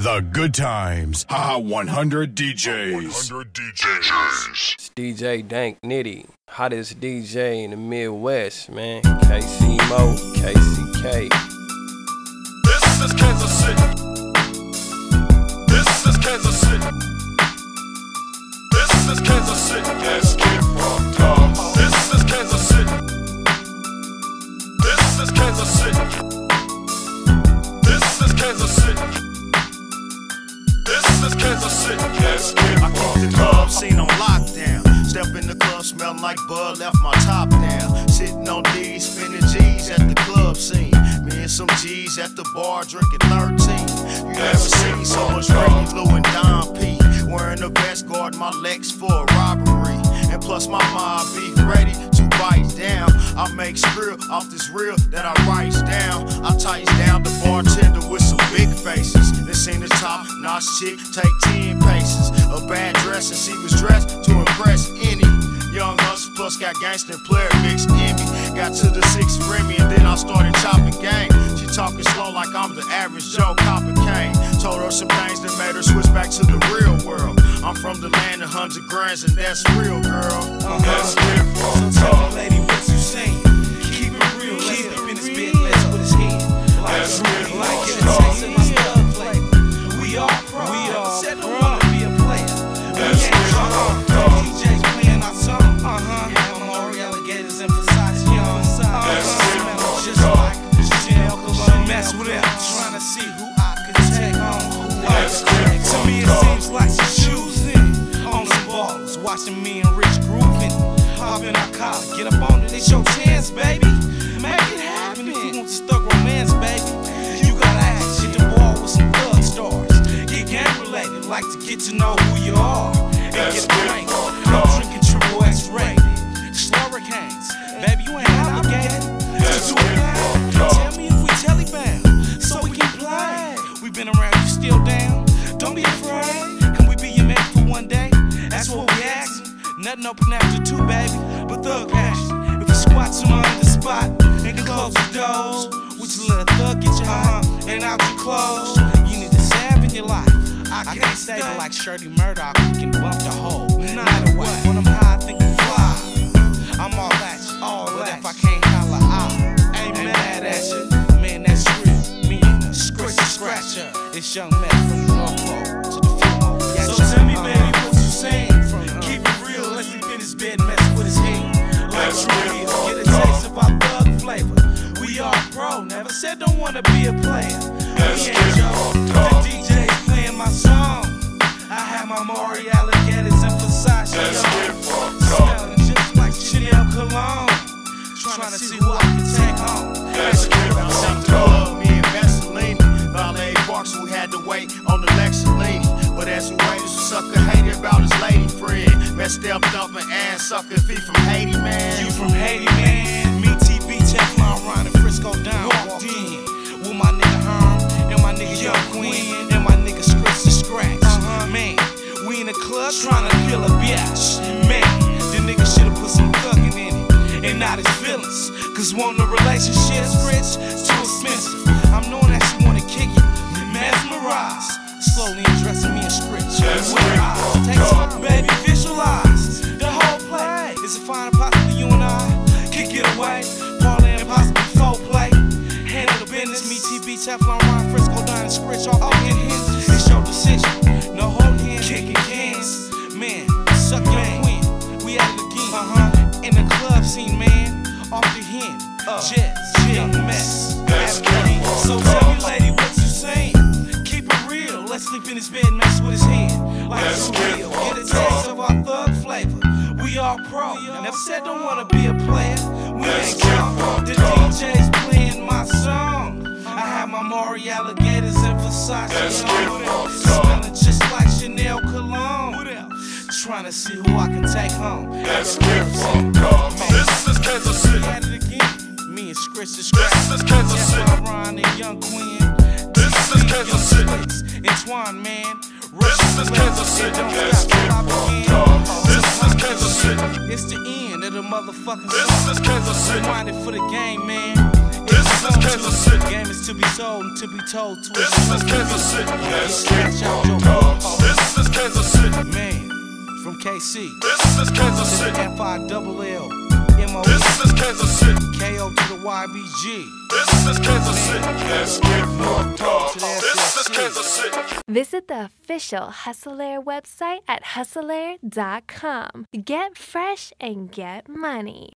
The Good Times. Haha 100 DJs. 100 DJs. It's DJ Dank Nitty, hottest DJ in the Midwest, man. KC Mo, KCK. This is Kansas City. This is Kansas City. This is Kansas City. Let's get fucked up. This is Kansas City. This is Kansas City. This is Kansas City. This is Kansas City. Let's get I keep the club scene on lockdown. Step in the club smelling like bud, left my top down. Sitting on D's, spinning G's at the club scene. Me and some G's at the bar drinking 13. You never seen so much Frankie Blue and Don P. Wearing a vest, guarding my legs for a robbery. And plus my mob be ready to bite down. I make skrill off this reel that I writes down. I tights down the bartender with some big faces. They seen the top-notch chick take 10 paces. A bad dress and she was dressed to impress any young hustler, plus got gangster and player mixed in me. Got to the 6 Remy and then I started chopping game. She talking slow like I'm the average Joe Copper Kane. Told her some things that made her switch back to the real world. I'm from the land of 100 grands and that's real, girl. Let's get fucked So tell up. me, lady, what you saying? Keep it real, keep it in his bed, mess with his head. Let's get Like fucked it, taste of up. my thug flavor. We all pro. Said don't wanna be a player. Let's get fucked up. DJs playing our song. Memorial alligators and Versace on. Let's get Just fucked like up. Chanel Cologne. Mess with it, trying to see who I could take home. Let's get To me it fucked up. seems like she's choosing on some ballers, watching me and Rich grooving. Hop in our car, get up on it, it's your chance, baby. Make it happen if you want to stuck romance, baby. You gotta act, hit the ball with some thug stars. Get gang related, like to get to know who you are. And Let's get get frank, fucked I'm up. drinking triple X rated. Slurricanes, baby, you ain't obligated to Let's do get it now. fucked up. Tell me if we telly-bound, so we can play. We been around, you still down? Don't be afraid. Can we be your man for one day? That's what we asking. Nothing open after 2, baby, but thug passion. If you squat to my under spot and close the doors, would you let a thug get your and out your clothes? You need to salve in your life. I can't stay like Shirley Murdoch, we can bump the hole. No matter what, when I'm high, I think I'm fly. I'm all that, but if I can't holler out, ain't mad at you. Man, that's real. Me and the scratcher. It's young man from the North Pole to the Fillmore. So tell me, baby, what you saying? Keep it real, let's sleep in his bed and mess with his head. Let's Like get real, get a fucked taste of our thug flavor. We are pro, never said don't wanna be a player. Let's We get ain't Joe, fucked the up. DJ's playing my song. I have my Maury alligators and Versace Let's on. get fucked up. Smelling just like Chanel Cologne. Trying to see who I can take home. Let's get Out fucked the up. club, me and Vaseline. Valet Parks, who had to wait on the Lexuline. But as we waited, some sucker hated about his lady friend. Messed up, thumping ass sucker, feet from Haiti, man. You from Haiti, man. Me, TB, Teflon, Ron, and Frisco down. Walked in with my nigga Herm and my nigga Young Queen and my nigga Scratch the Scratch. Man, we in the club trying to feel a bitch. Man, the nigga should've put some thuggin' in it and not his feelings. Cause wanting a relationship, rich, too expensive. I'm knowing that she wanna kick it, mesmerized. Slowly undressing me and Scratch. Let's With get eyes, fucked take up. time, baby, visualize the whole play. Is it fine and possible you and I can get away? Parlay and possibly foreplay. Handle the business, me, TB, Teflon, Ron, Frisco, down and Scratch off the hinges. It's your decision, no holding hands, kicking cans. Man, suck your queen, we at it again. In the club scene, man, off the hen. Jets, young mess. Let's get fucked So tell me, up. lady, what you saying? Keep it real, let's sleep in his bed and mess with his head. Like Let's for get real, fucked get a taste up. of our thug flavor. We all pro, never said don't wanna be a player. We Let's ain't get young, fucked the up. DJ's playing my song. I have my Maury alligators and Versace Let's on. get fucked up. Smelling just like Chanel Cologne. Trying to see who I can take home. Let's get fucked up. This is Kansas City. At it again, me and Scratch the Scratch. This is Kansas City. Ron and Young Queen. This is Kansas City. Entwine, man. This is Kansas City. Let's get fucked up. This is Kansas City. It's the end of the motherfucking This song. is Kansas City. Rewind it for the game, man. This is Kansas City. Game is to be sold and to be told to This is Kansas City. Let's get dogs. This is Kansas City. Man, from KC. This is Kansas City. FILLMO. This is Kansas City. KO to the YBG. This is Kansas City. Let's get fucked up. This is Kansas City. Visit the official Hustle Air website at hustleair.com. Get fresh and get money.